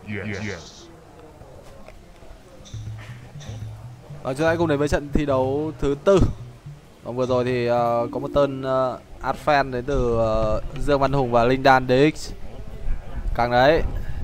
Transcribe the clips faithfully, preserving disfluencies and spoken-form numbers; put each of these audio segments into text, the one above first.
Và chúng ta cùng đến với trận thi đấu thứ tư. Còn vừa rồi thì uh, có một tên uh, Adfan đến từ uh, Dương Văn Hùng và Linh Đan đê ích. Càng đấy.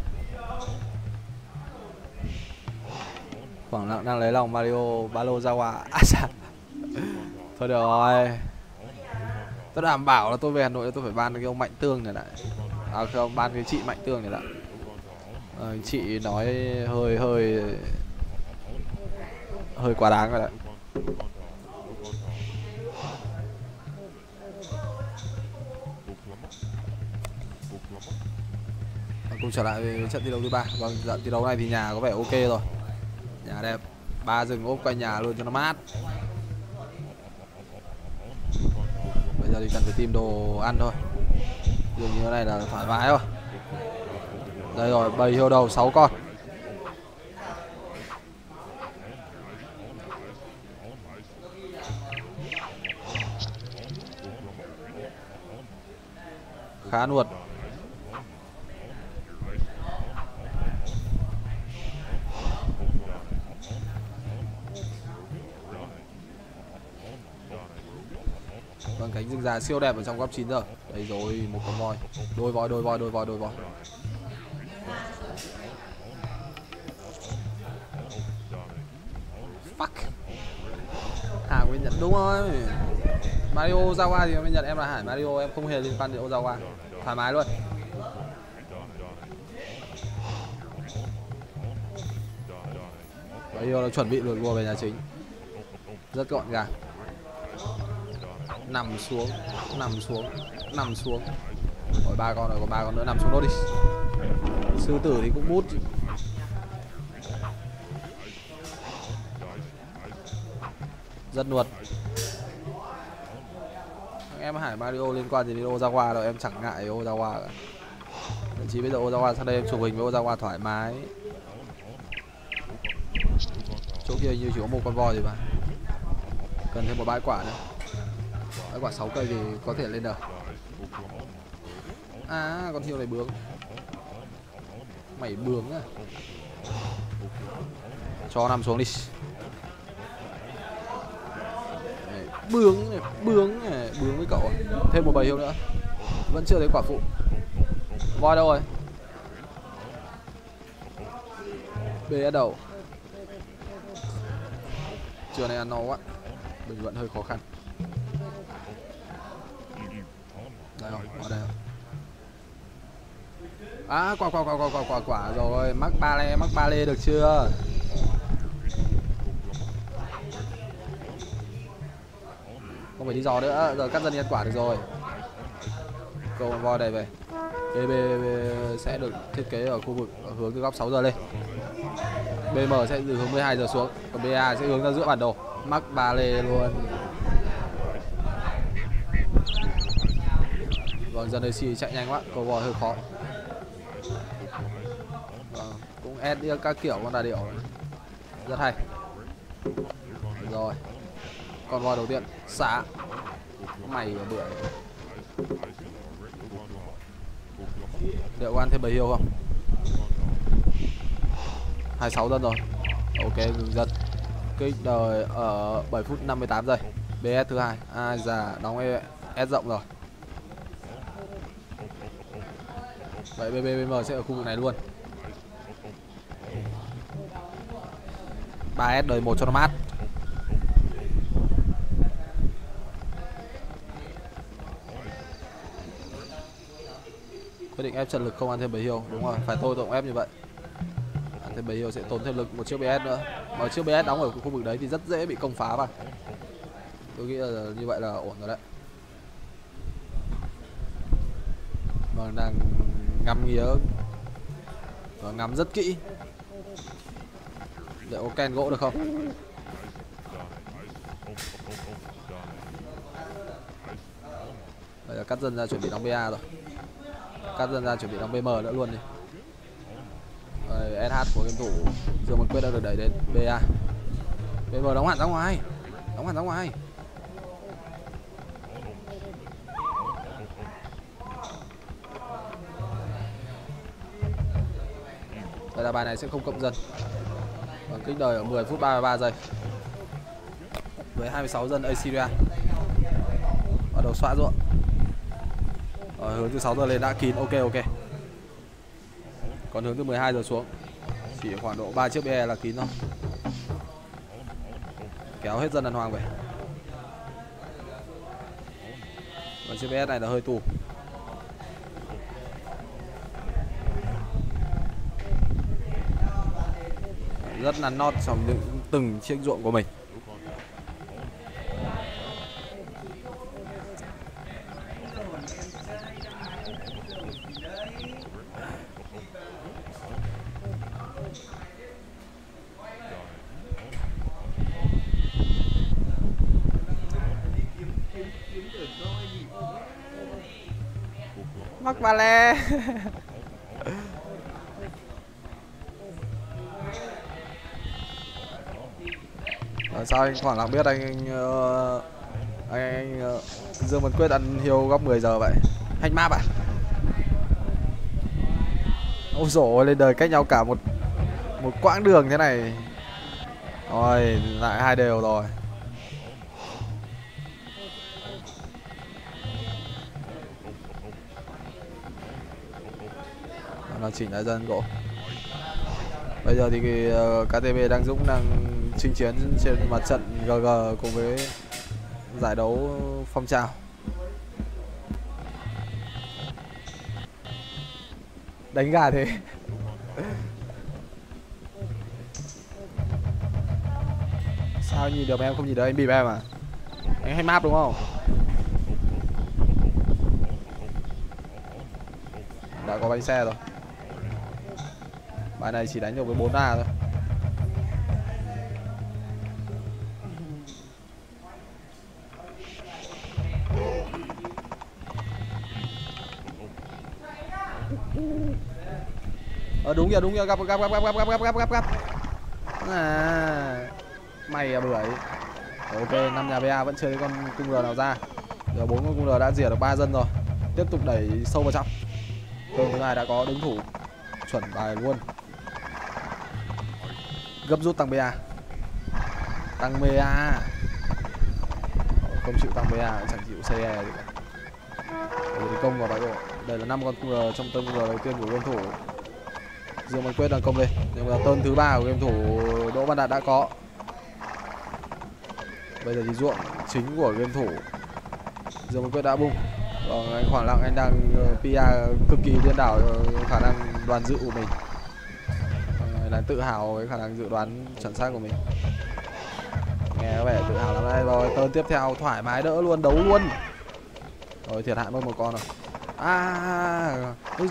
Khoảng lặng đang lấy lòng Mario Balo Jawa. À sao? Thôi được rồi. Tôi đảm bảo là tôi về Hà Nội tôi phải ban cái ông Mạnh Tương này lại. À không, ban cái chị Mạnh Tương này lại. À, chị nói hơi hơi hơi quá đáng rồi đấy. Cùng trở lại với trận thi đấu thứ ba. Vâng, trận thi đấu này thì nhà có vẻ ok rồi. Nhà đẹp, ba rừng ốp quanh nhà luôn cho nó mát. Bây giờ thì cần phải tìm đồ ăn thôi. Dường như thế này là thoải mái rồi. Đây rồi, bầy hiêu đầu sáu con. Khá nuột. Vâng, cánh rừng già siêu đẹp ở trong góc chín giờ. Đây rồi, một con voi. Đôi voi, đôi voi, đôi voi, đôi voi. Fuck. Hà Nguyên Nhật đúng rồi. Mario Ozawa thì Nguyên Nhật em là Hải Mario, em không hề liên quan đến Ozawa. Thoải mái luôn. Bây giờ nó chuẩn bị lùi vua về nhà chính. Rất gọn gàng. Nằm xuống, nằm xuống, nằm xuống. Rồi ba con rồi, còn ba con nữa, nằm xuống nốt đi. Sư tử thì cũng mút. Rất nuột. Em Hải Mario liên quan gì đến Ozawa đâu, em chẳng ngại Ozawa cả. Thậm chí bây giờ Ozawa sang đây em chụp hình với Ozawa thoải mái. Chỗ kia như chỉ có một con voi rồi mà. Cần thêm một bãi quả nữa. Bãi quả sáu cây thì có thể lên được. À, con hiêu này bướng. Mày bướng à. Cho nằm xuống đi. Bướng này, bướng này, bướng với cậu à. Thêm một bầy hiêu nữa. Vẫn chưa thấy quả phụ. Voi đâu rồi? Bê ở đầu. Trưa này ăn no quá. Bình luận hơi khó khăn. Đây không? Ở đây không? À, quả quả quả quả quả quả quả rồi. Mắc ba lê, mắc ba lê được chưa? Không phải đi dò nữa, giờ cắt dần đi ăn quả được rồi. Câu con voi này về. bê bê, bê sẽ được thiết kế ở khu vực ở hướng từ góc sáu giờ lên. bê em sẽ từ hướng mười hai giờ xuống, còn bê a sẽ hướng ra giữa bản đồ. Mắc ba lê luôn. Vâng, dân đây chạy nhanh quá, câu voi hơi khó. Vâng, cũng ép các kiểu con đà điểu. Rất hay. Rồi. Con voi đầu tiên, xả. Mày và bưởi. Liệu có ăn thêm bầy hiêu không? hai mươi sáu dân rồi. Ok, ngừng dân. Kích đời ở bảy phút năm mươi tám giây. bê ét thứ hai. Ai già, đóng S rộng rồi. Vậy bê bê em sẽ ở khu vực này luôn. ba S đời một cho nó mát. Quyết định ép trận lực không ăn thêm bầy hiêu. Đúng rồi, phải tôi tôi cũng ép như vậy. Ăn thêm bầy hiêu sẽ tốn thêm lực một chiếc bê ét nữa. Mà chiếc bê ét đóng ở khu vực đấy thì rất dễ bị công phá vào. Tôi nghĩ là như vậy là ổn rồi đấy. Vâng, đang ngắm nghía và ngắm rất kỹ. Liệu có ken gỗ được không? Bây giờ cắt dần ra chuẩn bị đóng bê a rồi. Cắt dần ra chuẩn bị đóng bê em nữa luôn đi. Rồi, ét hát của game thủ Dương Văn Quyết đã được đẩy đến bê a. bê em đóng hẳn ra ngoài. Đóng hẳn ra ngoài. Vậy là bài này sẽ không cộng dân. Bằng kích đời ở mười phút ba mươi ba giây. Với hai mươi sáu dân Assyria. Bắt đầu xóa ruộng. Rồi hướng từ sáu giờ lên đã kín. Ok ok. Còn hướng từ mười hai giờ xuống chỉ khoảng độ ba chiếc be là kín thôi. Kéo hết dân đàn hoàng về. Và chiếc bê ét này là hơi tù. Rất nắn nót trong những từng chiếc ruộng của mình. Mắc bà le. Sao anh khoảng lặng biết anh anh uh, anh, anh uh, Dương Văn Quyết ăn hiêu góc mười giờ vậy? Hack map à? Ôi dồi ôi, lên đời cách nhau cả một một quãng đường thế này. Rồi lại hai đều rồi. Nó chỉnh lại dân gỗ. Bây giờ thì cái, uh, ca tê bê đang Dũng đang chinh chiến trên mặt trận giê giê cùng với giải đấu phong trào. Đánh gà thế. Sao nhìn được em không nhìn được, anh bịp em à? Anh hay map đúng không? Đã có bánh xe rồi. Bài này chỉ đánh được với bốn A thôi. Ờ đúng rồi, đúng rồi, gặp gặp gặp gặp gặp gặp gặp gặp gặp. À, mày à bưởi. Ok, năm nhà bê a vẫn chưa thấy con cung R nào ra. Giờ bốn con cung R đã diệt được ba dân rồi. Tiếp tục đẩy sâu vào trong. Cường thứ hai đã có đứng thủ chuẩn bài luôn. Gấp rút tăng bê a. Tăng bê a. Không chịu tăng bê a, chẳng chịu xê e gì cả. Rồi thì công vào bãi độ. Đây là năm con cung R trong tông R đầu tiên của game thủ Dương Văn Quyết đang công lên. Nhưng mà tơn thứ ba của game thủ Đỗ Văn Đạt đã có. Bây giờ thì ruộng chính của game thủ Dương Văn Quyết đã bung. Còn anh khoảng lặng anh đang pê a cực kỳ điên đảo khả năng đoàn dự của mình. Anh đang tự hào với khả năng dự đoán chuẩn xác của mình. Nghe có vẻ tự hào lắm đây. Rồi tơn tiếp theo thoải mái đỡ luôn, đấu luôn. Rồi thiệt hại mất một con rồi. À,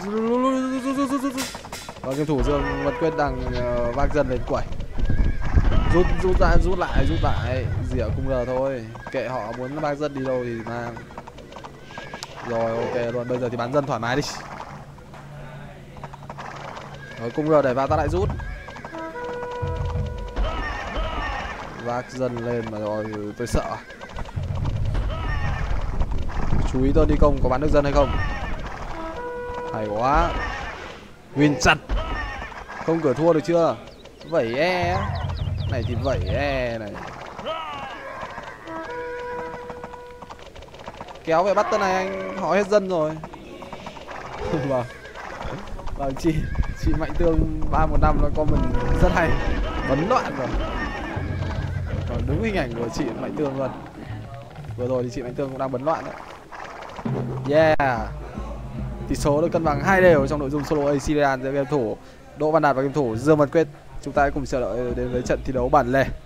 và game thủ Dương Văn Quyết đang uh, vác dân lên quẩy. Rút rút ra, rút lại, rút lại, rỉa cung R thôi. Kệ họ muốn vác dân đi đâu thì mang. Rồi ok luôn, bây giờ thì bán dân thoải mái đi. Rồi cung R đẩy vào ta lại rút. Vác dân lên mà rồi tôi sợ. Chú ý tôi đi công có bán được dân hay không. Hay quá. Win chặt. Không cửa thua được chưa. Vẩy e. Này thì vẩy e này. Kéo về bắt tên này anh họ hết dân rồi. Vâng. Vâng chị Chị Mạnh Tương ba một năm nó comment rất hay. Bấn loạn rồi. Còn đúng hình ảnh của chị Mạnh Tương luôn. Vừa rồi thì chị Mạnh Tương cũng đang bấn loạn đấy. Yeah. Tỷ số được cân bằng hai đều trong nội dung solo Assyrian giữa game thủ Đỗ Văn Đạt và game thủ Dương Văn Quyết. Chúng ta hãy cùng chờ đợi đến với trận thi đấu bản lề.